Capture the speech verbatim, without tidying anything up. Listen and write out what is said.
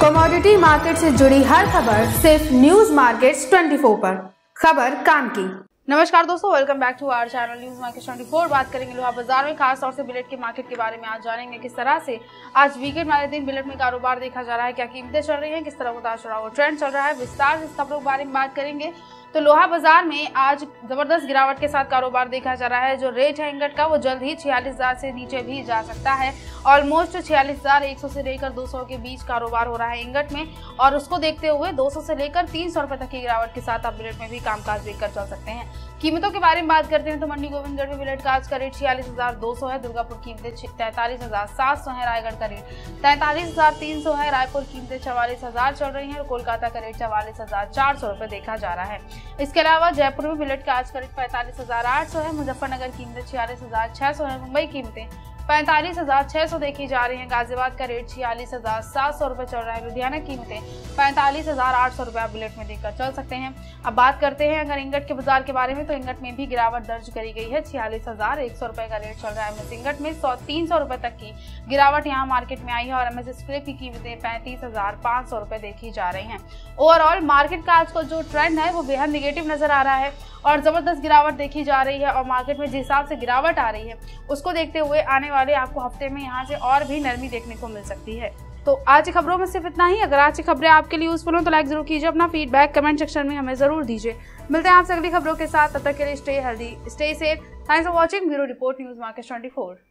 Commodity market से जुड़ी हर खबर सिर्फ न्यूज मार्केट्स चौबीस पर। खबर काम की। नमस्कार दोस्तों, welcome back to our channel news market चौबीस। बात करेंगे लोहा बाजार में, खास तौर से बिलेट के मार्केट के बारे में। आज जानेंगे किस तरह से आज वीकेंड वाले दिन बिलेट में कारोबार देखा जा रहा है, क्या कीमतें चल रही हैं, किस तरह उतार चढ़ाव ट्रेंड चल रहा है। विस्तार से इस खबरों के बारे में बात करेंगे। तो लोहा बाजार में आज जबरदस्त गिरावट के साथ कारोबार देखा जा रहा है। जो रेट है इंगट का वो जल्द ही छियालीस हजार से नीचे भी जा सकता है। ऑलमोस्ट छियालीस हजार एक सौ से लेकर दो सौ के बीच कारोबार हो रहा है इंगट में, और उसको देखते हुए दो सौ से लेकर तीन सौ रुपए तक की गिरावट के साथ आप बिलेट में भी कामकाज देखकर चल सकते हैं। कीमतों के बारे में बात करते हैं तो मंडी गोविंदगढ़ में बिलेट का आज का रेट छियालीस हजार दो सौ है। दुर्गापुर कीमतें तैंतालीस हजार सात सौ है। रायगढ़ का रेट तैंतालीस हजार तीन सौ है। रायपुर कीमतें चवालीस हजार चल रही है और कोलकाता का रेट चवालीस हजार चार सौ रुपए देखा जा रहा है। इसके अलावा जयपुर में बिलेट का आज का रेट पैंतालीस हजार आठ सौ है। मुजफ्फरनगर कीमतें छियालीस हजार छह सौ है। मुंबई कीमतें पैंतालीस हजार छह सौ देखी जा रही हैं। गाजियाबाद का रेट छियालीस हजार सात सौ रुपए चल रहा है। लुधियाना कीमतें पैंतालीस हजार आठ सौ रुपए आप बिलेट में देखकर चल सकते हैं। अब बात करते हैं अगर इंगट के बाजार के बारे में, तो इंगट में भी गिरावट दर्ज करी गई है। छियालीस हजार एक सौ रुपए का रेट चल रहा है। एमएस इंगट में सौ तीन सौ रुपए तक की गिरावट यहाँ मार्केट में आई है, और एमएस स्क्रैप की कीमतें पैंतीस हजार पाँच सौ रुपए देखी जा रही हैं। ओवरऑल मार्केट का आज का जो ट्रेंड है वो बेहद निगेटिव नजर आ रहा है और जबरदस्त गिरावट देखी जा रही है। और मार्केट में जिस हिसाब से गिरावट आ रही है उसको देखते हुए आने वाले आपको हफ्ते में यहाँ से और भी नरमी देखने को मिल सकती है। तो आज की खबरों में सिर्फ इतना ही। अगर आज की खबरें आपके लिए यूजफुल हो तो लाइक जरूर कीजिए, अपना फीडबैक कमेंट सेक्शन में हमें जरूर दीजिए। मिलते हैं आपसे अगली खबरों के साथ, तब तक के लिए stay healthy, stay safe. Thanks for watching. Bureau report news market चौबीस।